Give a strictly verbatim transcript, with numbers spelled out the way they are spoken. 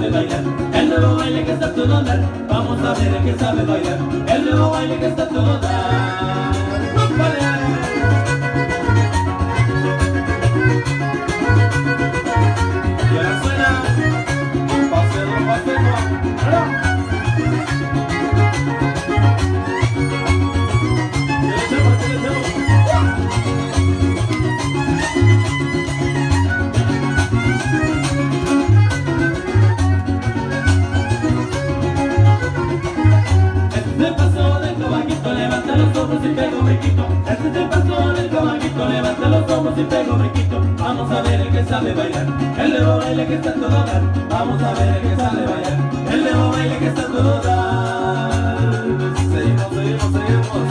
sabe bailar, el nuevo baile que está a todo dar. Vamos a ver el que sabe bailar, el nuevo baile que está a todo dar. Y ahora suena paseo, paseo. Y pego brinquito, este es el paso del caballito. Levanta los hombros y pego brinquito. Vamos a ver el que sabe bailar, el nuevo baile que está a todo dar. Vamos a ver el que sabe bailar, el nuevo baile que está a todo dar. Seguimos, seguimos, seguimos.